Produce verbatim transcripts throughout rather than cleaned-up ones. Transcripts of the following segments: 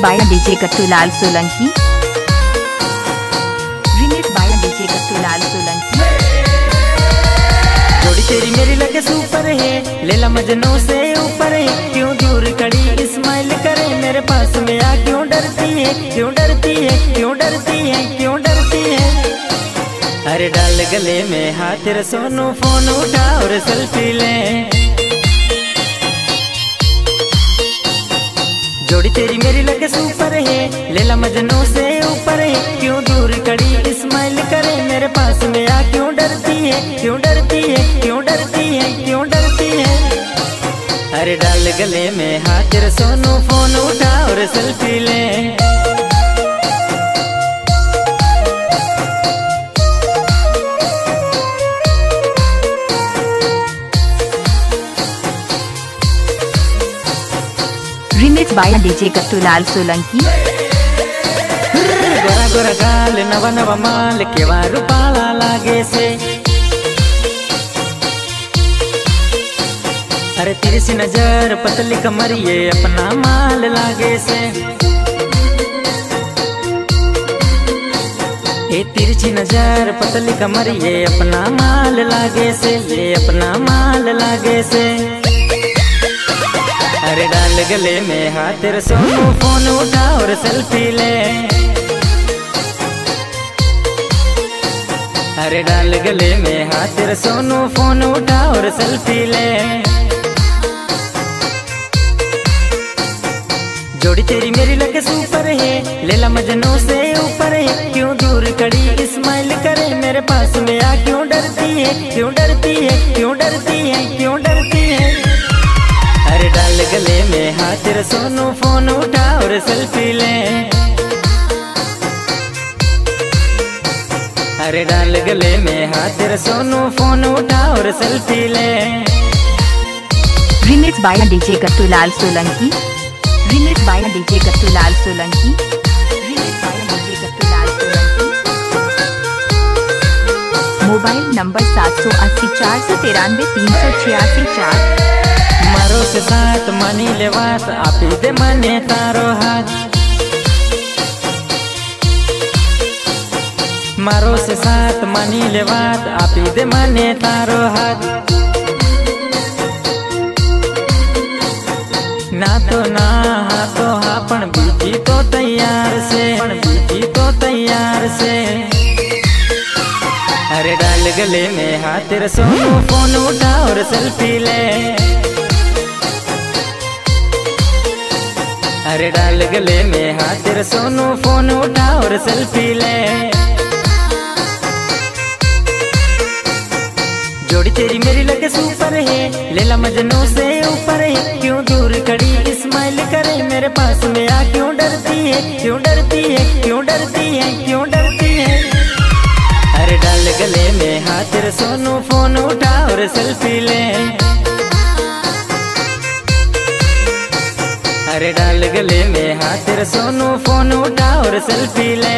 Bye DJ Kattulal Solanki. Remix by DJ Kattulal Solanki. जोड़ी तेरी मेरी लगे सुपर है, लेला मजनू से ऊपर है। क्यों दूर खड़ी स्माइल करे, मेरे पास में आ क्यों डरती है, क्यों डरती है, क्यों डरती है, क्यों डरती है। अरे डाल गले में हाथ रे सोनू, फोन उठा और सेल्फी ले। जोड़ी तेरी मेरी लगे सुपर है, लेला मजनू से ऊपर है। क्यों दूर खड़ी स्माइल करे, मेरे पास में आ क्यों डरती है, क्यों डरती है, क्यों डरती है, क्यों डरती है। अरे डाल गले में हाथ रे सोनू, फोन उठा और सेल्फी ले। Remix by DJ Kattulal Solanki. गोरा गोरा गाल, नवा नवा माल, केवा रूपाला लागे से। अरे तिरछी नजर, पतली कमर, ये अपना माल लागे से। ये तिरछी नजर, पतली कमर, ये अपना माल लागे से, ये अपना माल लागे से। अरे डाल गले में हाथ रे सोनू, फोन उठा और सेल्फी ले। अरे डाल गले में हाथ रे सोनू, फोन उठा और सेल्फी ले। जोड़ी तेरी मेरी लगे सुपर है, लेला मजनू से ऊपर है। क्यों दूर खड़ी स्माइल करे, मेरे पास में आ क्यों डरती है, क्यों डरती है, क्यों डरती है, क्यों डरती है। अरे डाल गले में हाथ रे सोनू, फोन उठा और सेल्फी ले। अरे डाल गले में हाथ रे सोनू, फोन उठा और सेल्फी ले। Remix by DJ Kattulal Solanki. Remix by DJ Kattulal Solanki. Remix by DJ Kattulal Solanki. Mobile number सात सौ अस्सी चार सौ तिरानवे तीन सौ छियासी चार। मारो से साथ मानी ले बात, आपी दे मने तारो हाथ। मारो से साथ मानी ले बात, आपी दे मने तारो हाथ। ना तो ना हा तो हा, पण बीजी तो तैयार से, पण बीजी तो तैयार से। अरे डाल गले में हाथ रे सोनू, फोन उठा और सेल्फी ले। अरे डाल गले में हाथ रे सोनू, फोन उठा और सेल्फी ले। जोड़ी तेरी मेरी लगे सुपर है, लेला मजनू से ऊपर है। क्यों दूर खड़ी स्माइल करे, मेरे पास में आ क्यों डरती है, क्यों डरती है, क्यों डरती है, क्यों डरती है। अरे डाल गले में हाथ रे सोनू, फोन उठा और सेल्फी ले। अरे डाल गले में हाथ रे सोनू, फोन उठा और सेल्फी ले।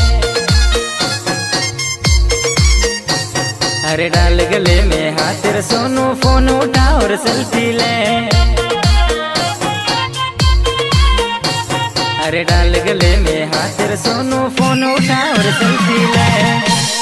अरे डाल गले में हाथ रे सोनू, फोन उठा और सेल्फी ले। अरे डाल गले में हाथ रे सोनू, फोन उठा और सेल्फी ले।